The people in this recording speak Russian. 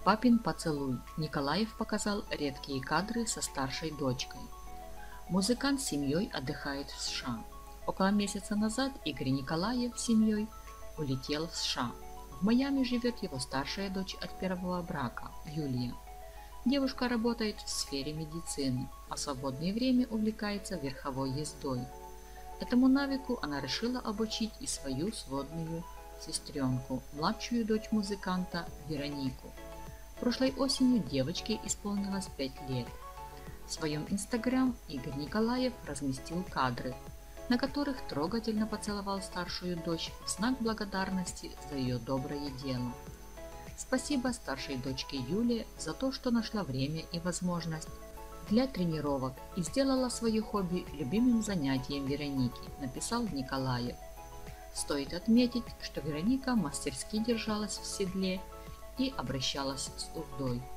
Папин поцелуй. Николаев показал редкие кадры со старшей дочкой. Музыкант с семьей отдыхает в США. Около месяца назад Игорь Николаев с семьей улетел в США. В Майами живет его старшая дочь от первого брака, Юлия. Девушка работает в сфере медицины, а в свободное время увлекается верховой ездой. Этому навыку она решила обучить и свою сводную сестренку, младшую дочь музыканта Веронику. Прошлой осенью девочке исполнилось 5 лет. В своем инстаграм Игорь Николаев разместил кадры, на которых трогательно поцеловал старшую дочь в знак благодарности за ее доброе дело. Спасибо старшей дочке Юле за то, что нашла время и возможность для тренировок и сделала свое хобби любимым занятием Вероники, написал Николаев. Стоит отметить, что Вероника мастерски держалась в седле и обращалась с уздой.